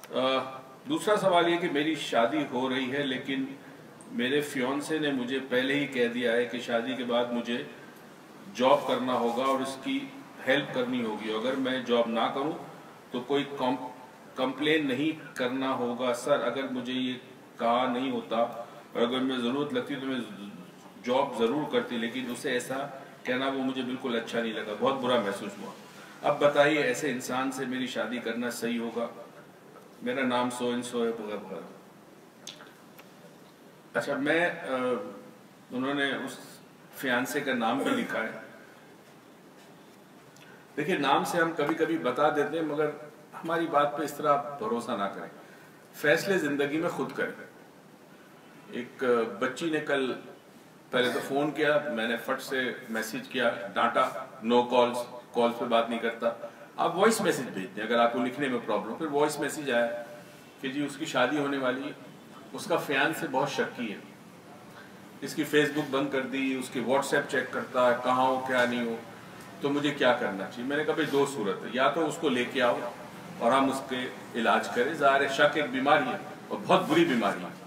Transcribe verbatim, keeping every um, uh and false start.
دوسرا سوال یہ کہ میری شادی ہو رہی ہے لیکن میرے فیونسے نے مجھے پہلے ہی کہہ دیا ہے کہ شادی کے بعد مجھے جاب کرنا ہوگا اور اس کی ہیلپ کرنی ہوگی، اگر میں جاب نہ کروں تو کوئی کمپلین نہیں کرنا ہوگا۔ سر اگر مجھے یہ کہا نہیں ہوتا اور اگر میں ضرورت لگتی تو میں جاب ضرور کرتی، لیکن اسے ایسا کہنا وہ مجھے بالکل اچھا نہیں لگا، بہت برا محسوس ہوا۔ اب بتائیے ایسے انسان سے میری شادی کرنا صحیح ہوگا؟ میرا نام سو ان سو ہے وغیرہ وغیرہ۔ اچھا، میں انہوں نے اس فیانسے کا نام بھی لکھا ہے۔ دیکھیں، نام سے ہم کبھی کبھی بتا دیتے ہیں مگر ہماری بات پہ اس طرح بھروسہ نہ کریں، فیصلے زندگی میں خود کریں۔ ایک بچی نے کل پہلے تو فون کیا، میں نے فٹ سے میسیج کیا، ڈانٹا، نو کالز، کالز پہ بات نہیں کرتا، آپ وائس میسیج بھیجتے ہیں اگر آپ کو لکھنے میں پرابلم۔ پھر وائس میسیج آیا کہ جی اس کی شادی ہونے والی ہے، اس کا فیانسے بہت شکی ہے، اس کی فیس بک بند کر دی، اس کی واٹس ایپ چیک کرتا ہے، کہاں ہو کیا نہیں ہو، تو مجھے کیا کرنا چاہیے؟ میں نے کہا بھائی دو صورت ہے، یا تو اس کو لے کے آؤ اور ہم اس کے علاج کریں، ظاہر ہے شک ایک بیماری ہے اور بہت بری بیماری ہے،